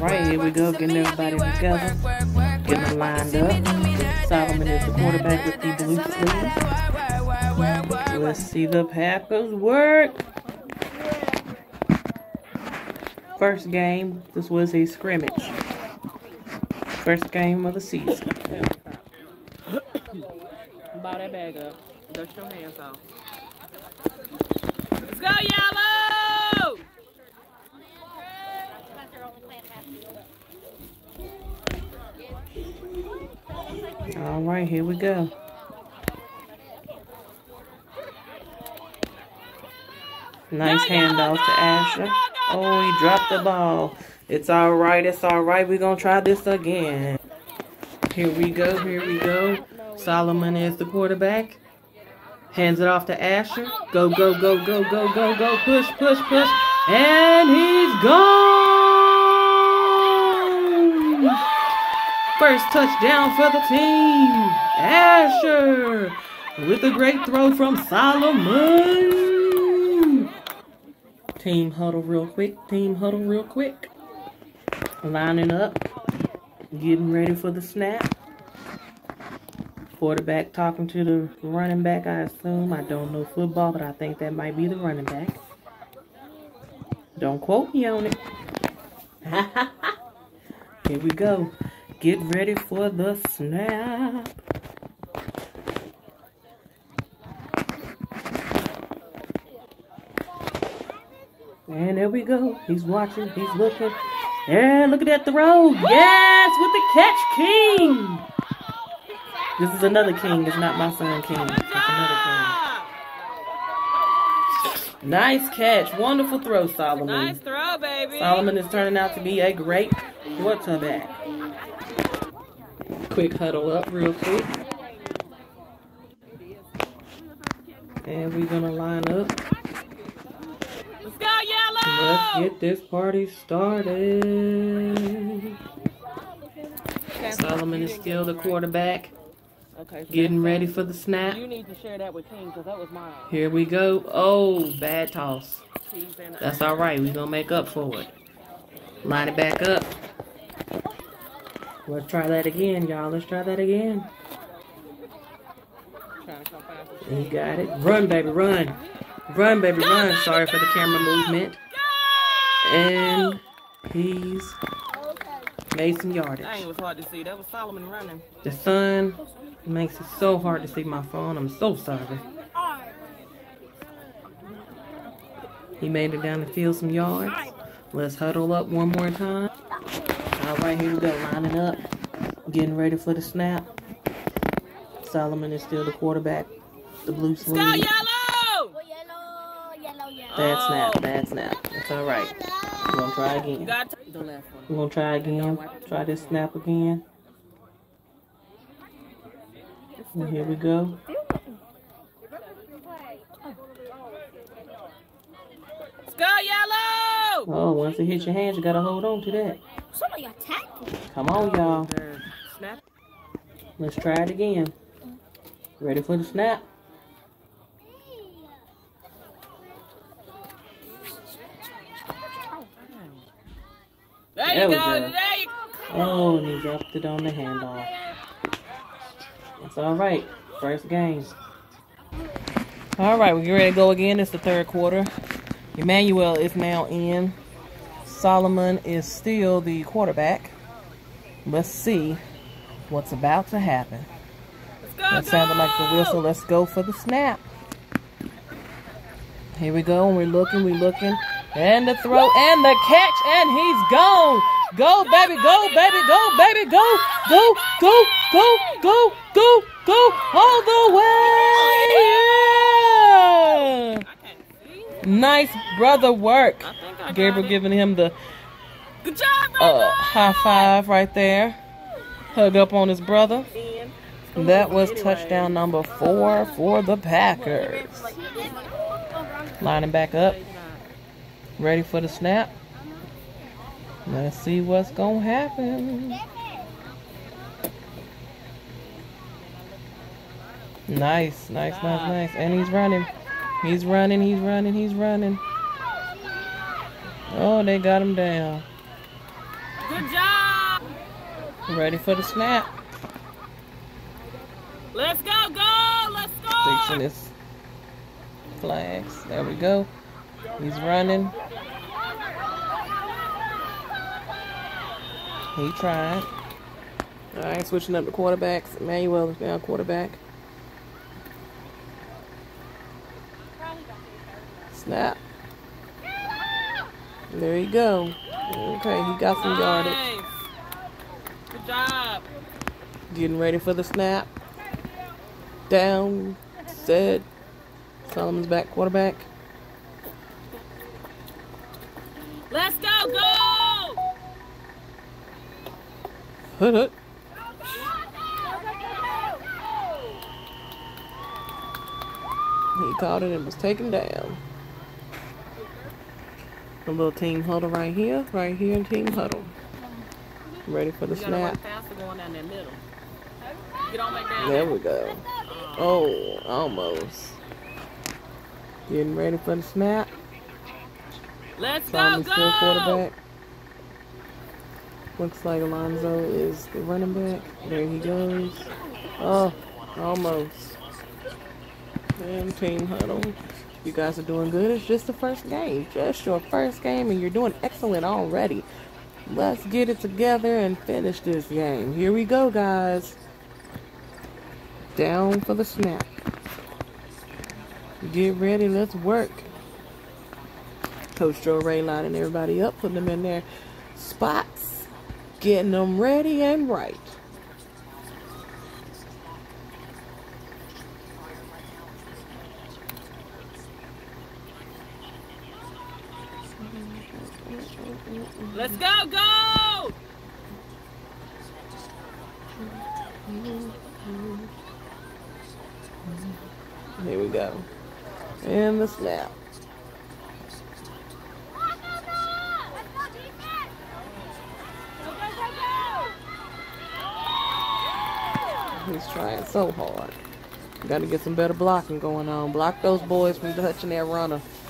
Alright, here we go, getting everybody together, getting them lined up. Solomon is the quarterback with the blue sleeves. Let's see the Packers work. First game, this was a scrimmage. First game of the season. Bow that bag up. Dust your hands off. Let's go, Yellow! Alright, here we go. Nice handoff to Asher. Oh, he dropped the ball. It's alright, it's alright. We're going to try this again. Here we go, here we go. Solomon is the quarterback. Hands it off to Asher. Go, go, go, go, go, go, go. Push, push, push. And he's gone. First touchdown for the team. Asher with a great throw from Solomon. Team huddle real quick. Team huddle real quick. Lining up. Getting ready for the snap. Quarterback talking to the running back, I assume. I don't know football, but I think that might be the running back. Don't quote me on it. Here we go. Get ready for the snap. And there we go. He's watching. He's looking. And look at that throw. Yes, with the catch, King. This is another King. It's not my son, King. It's another King. Nice catch. Wonderful throw, Solomon. Nice throw, baby. Solomon is turning out to be a great quarterback. Quick huddle up real quick. And we're going to line up. Let's go, Yellow! Let's get this party started. Solomon is still the quarterback. Okay, so getting ready for the snap. You need to share that with King because that was mine. Here we go. Oh, bad toss. That's all right. We're going to make up for it. Line it back up. Let's try that again, y'all. Let's try that again. You got it. Run, baby, run. Run, baby, run. Sorry for the camera movement. And he's made some yardage. Dang, it was hard to see. That was Solomon running. The sun makes it so hard to see my phone. I'm so sorry. He made it down the field some yards. Let's huddle up one more time. All right, here we go. Lining up. Getting ready for the snap. Solomon is still the quarterback. The blue sleeve. Let's go, Yellow! Bad snap. Bad snap. That's all right. We're going to try again. We're going to try again. Try this snap again. And here we go. Let's go, Yellow! Oh, once it hits your hands, you got to hold on to that. Somebody attacked me. Come on, y'all. Let's try it again. Ready for the snap? There you go. Oh, and he dropped it on the handoff. It's all right. First game. All right, we're ready to go again. It's the third quarter. Emmanuel is now in. Solomon is still the quarterback. Let's see what's about to happen. That sounded like the whistle. Let's go for the snap. Here we go. We're looking. And the throw and the catch. And he's gone. Go, baby. Go, baby. Go, baby. Go. Go, go, go, go, go, go. All the way. Yeah. Nice brother work. Gabriel giving him the good job, brother. High five right there. Hug up on his brother. That was touchdown number 4 for the Packers. Lining back up. Ready for the snap. Let's see what's going to happen. Nice. And he's running. He's running. Oh, they got him down. Good job. Ready for the snap. Let's go, go. Let's Fixing go. his flags. There we go. He's running. He tried. All right, switching up the quarterbacks. Emmanuel is now quarterback. Snap. There you go. Okay, he got some yardage. Nice. Good job. Getting ready for the snap. Down. Set. Solomon's back quarterback. Let's go, go. Hut. He caught it and was taken down. A little team huddle right here team huddle. Ready for the You gotta work snap. faster going down that middle. Get on back down. There we go. Oh, almost. Getting ready for the snap. Let's go, Solomon's still go. quarterback. Looks like Alonzo is the running back. There he goes. Oh, almost. And team huddle. You guys are doing good. It's just the first game. Just your first game, and you're doing excellent already. Let's get it together and finish this game. Here we go, guys. Down for the snap. Get ready. Let's work. Coach Joe Ray lining everybody up, putting them in their spots, getting them ready and right. Let's go, go. Here we go. And the snap. He's trying so hard. Got to get some better blocking going on. Block those boys from touching that runner.